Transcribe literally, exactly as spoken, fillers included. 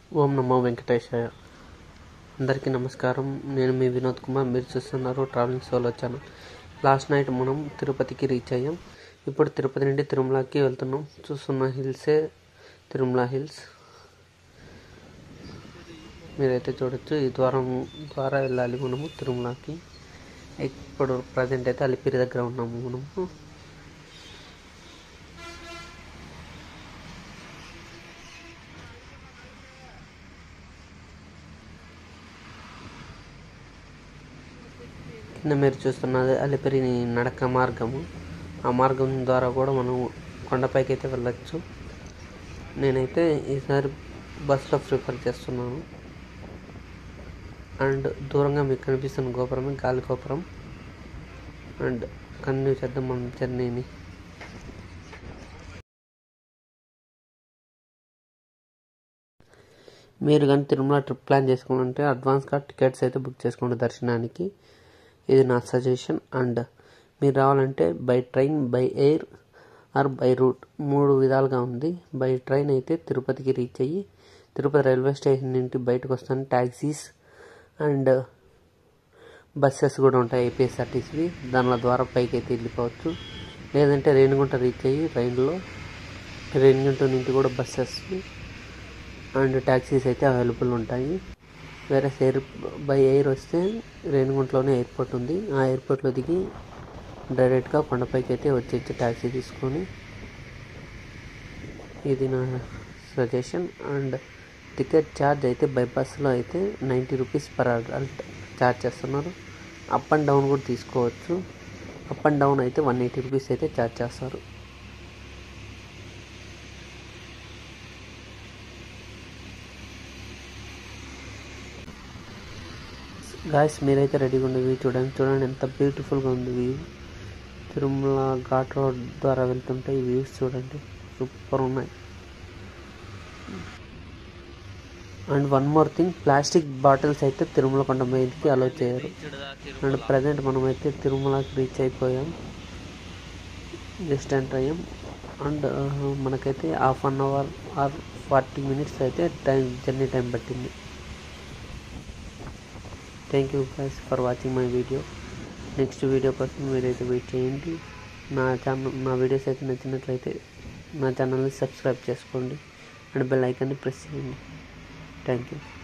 ఓం నమో వెంకటేశాయ. అందరికీ నమస్కారం. నేను మీ వినోద్ కుమార్. మీరు చూస్తున్నారు travelling solo channel. Last night మనం తిరుపతికి రీచ్ అయ్యాం. ఇప్పుడు తిరుపతి నుండి తిరుమలకి వెళ్తున్నాం. చూస్తున్న హిల్సే తిరుమల హిల్స్. మీరైతే చూడొచ్చు. ఈ ద్వారం ద్వారా వెళ్ళాలి మనము తిరుమలకి. ఇప్పుడు ప్రజెంట్ అయితే అలిపిరి దగ్గర ఉన్నాము మనము. కింద మీరు చూస్తున్నది అలిపిరి నడక మార్గము. ఆ మార్గం ద్వారా కూడా మనం కొండపైకి అయితే వెళ్ళచ్చు. నేనైతే ఈసారి బస్సులో ప్రిఫర్ చేస్తున్నాను. అండ్ దూరంగా మీకు కనిపిస్తున్న గోపురమే గాలి గోపురం. అండ్ కంటిన్యూ చేద్దాం మనం జర్నీని. మీరు కానీ తిరుమల ట్రిప్ ప్లాన్ చేసుకోవాలంటే అడ్వాన్స్గా టికెట్స్ అయితే బుక్ చేసుకోండి దర్శనానికి. ఇది నా సజెషన్. అండ్ మీరు రావాలంటే by train, by air or by route మూడు విధాలుగా ఉంది. బై ట్రైన్ అయితే తిరుపతికి రీచ్ అయ్యి తిరుపతి రైల్వే స్టేషన్ నుండి బయటకు వస్తాను. ట్యాక్సీస్ అండ్ బస్సెస్ కూడా ఉంటాయి ఏపీఎస్ఆర్టీసీ. దానిల ద్వారా పైకి అయితే వెళ్ళిపోవచ్చు. లేదంటే రేణిగుంట రీచ్ అయ్యి ట్రైన్లో రేణిగుంట నుండి కూడా బస్సెస్ అండ్ ట్యాక్సీస్ అయితే అవైలబుల్ ఉంటాయి. వేరే ఎయిర్ బై ఎయిర్ వస్తే రేణిగుంటలోనే ఎయిర్పోర్ట్ ఉంది. ఆ ఎయిర్పోర్ట్లో దిగి డైరెక్ట్గా కొండపైకి అయితే వచ్చేసి ట్యాక్సీ తీసుకొని. ఇది నా సజెషన్. అండ్ టికెట్ ఛార్జ్ అయితే బై బస్సులో అయితే ninety rupees per adult charge చేస్తున్నారు. అప్ అండ్ డౌన్ కూడా తీసుకోవచ్చు. అప్ అండ్ డౌన్ అయితే వన్ ఎయిటీ రూపీస్ అయితే ఛార్జ్ చేస్తారు. గాయస్ మీరైతే రెడీగా ఉండే వ్యూ చూడండి. చూడండి ఎంత బ్యూటిఫుల్గా ఉంది వ్యూ. తిరుమల ఘాట్ రోడ్ ద్వారా వెళ్తుంటే ఈ వ్యూస్ చూడండి, సూపర్ ఉన్నాయి. And one more thing, plastic bottles అయితే తిరుమల కొండ మీదకి అలో చేయరు. అండ్ ప్రజెంట్ మనమైతే తిరుమలకి రీచ్ అయిపోయాం. జస్ట్ ఎంటర్ అయ్యాం. అండ్ మనకైతే half an hour or forty minutes అయితే టైం జర్నీ టైం పట్టింది. Thank you guys for watching my video. Next video కోసం మీరైతే వెయిట్ చేయండి. నా ఛానల్ నా వీడియోస్ అయితే నచ్చినట్లయితే నా ఛానల్ని సబ్స్క్రైబ్ చేసుకోండి అండ్ బెల్ ఐకాన్ని ప్రెస్ చేయండి. Thank you.